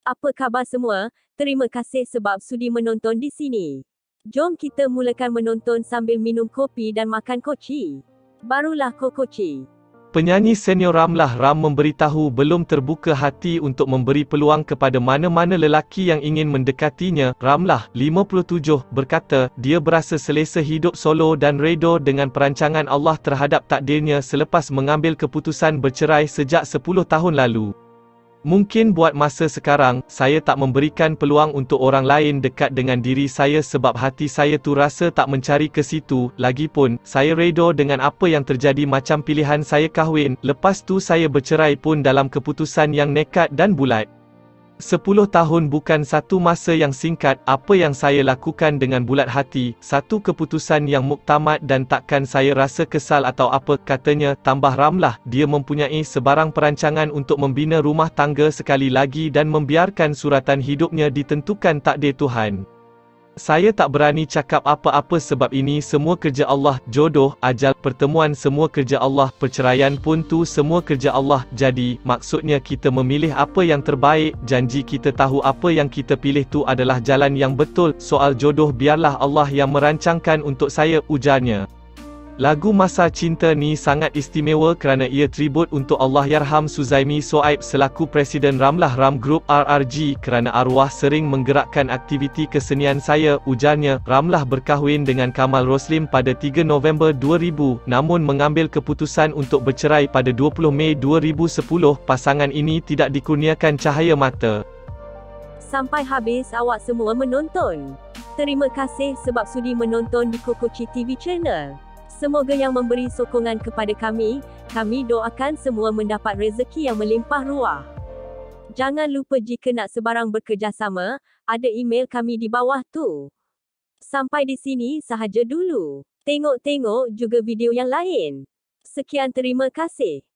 Apa khabar semua? Terima kasih sebab sudi menonton di sini. Jom kita mulakan menonton sambil minum kopi dan makan koci. Barulah kokoci. Penyanyi senior Ramlah Ram memberitahu belum terbuka hati untuk memberi peluang kepada mana-mana lelaki yang ingin mendekatinya. Ramlah, 57, berkata, dia berasa selesa hidup solo dan redha dengan perancangan Allah terhadap takdirnya selepas mengambil keputusan bercerai sejak 10 tahun lalu. Mungkin buat masa sekarang, saya tak memberikan peluang untuk orang lain dekat dengan diri saya sebab hati saya tu rasa tak mencari ke situ. Lagipun, saya redha dengan apa yang terjadi macam pilihan saya kahwin, lepas tu saya bercerai pun dalam keputusan yang nekat dan bulat. 10 tahun bukan satu masa yang singkat. Apa yang saya lakukan dengan bulat hati, satu keputusan yang muktamad dan takkan saya rasa kesal atau apa, katanya. Tambah Ramlah, dia mempunyai sebarang perancangan untuk membina rumah tangga sekali lagi dan membiarkan suratan hidupnya ditentukan takdir Tuhan. Saya tak berani cakap apa-apa sebab ini semua kerja Allah, jodoh, ajal, pertemuan semua kerja Allah, perceraian pun tu semua kerja Allah. Jadi, maksudnya kita memilih apa yang terbaik, janji kita tahu apa yang kita pilih tu adalah jalan yang betul. Soal jodoh biarlah Allah yang merancangkan untuk saya, ujarnya. Lagu Masa Cinta ni sangat istimewa kerana ia tribut untuk Allahyarham Suzaimi Soaib selaku Presiden Ramlah Ram Group RRG. Kerana arwah sering menggerakkan aktiviti kesenian saya, ujarnya. Ramlah berkahwin dengan Kamal Roslim pada 3 November 2000, namun mengambil keputusan untuk bercerai pada 20 Mei 2010. Pasangan ini tidak dikurniakan cahaya mata. Sampai habis awak semua menonton. Terima kasih sebab sudi menonton di Kokoci TV Channel. Semoga yang memberi sokongan kepada kami doakan semua mendapat rezeki yang melimpah ruah. Jangan lupa jika nak sebarang bekerjasama, ada email kami di bawah tu. Sampai di sini sahaja dulu. Tengok-tengok juga video yang lain. Sekian, terima kasih.